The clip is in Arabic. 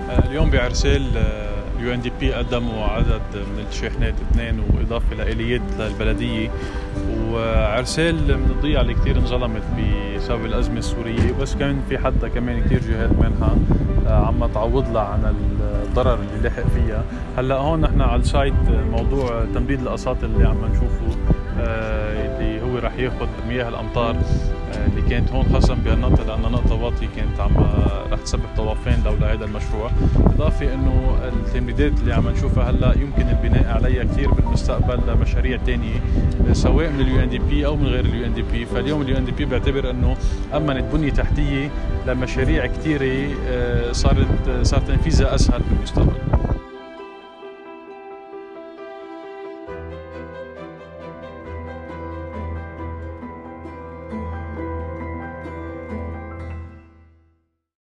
اليوم بعرسال اليو ان دي بي قدموا عدد من الشاحنات اثنين واضافه لاليات للبلديه. وعرسال من الضيعه اللي كثير انظلمت بسبب الازمه السوريه، بس كان في حدا كمان كثير جهات منها عم تعوض لها عن الضرر اللي لحق فيها. هلا هون نحن على السايت موضوع تمديد القساط اللي عم نشوفه اللي هو رح ياخذ مياه الامطار اللي كانت هون خاصه بهالنقطه، لانها نقطه واطيه كانت رح تسبب طوفان لولا هذا المشروع. اضافه انه التمديدات اللي عم نشوفها هلا يمكن البناء عليها كثير بالمستقبل لمشاريع ثانيه سواء من اليو ان دي بي او من غير اليو ان دي بي. فاليوم اليو ان دي بي بيعتبر انه امنت بنيه تحتيه لمشاريع كثيره صار تنفيذها اسهل بالمستقبل.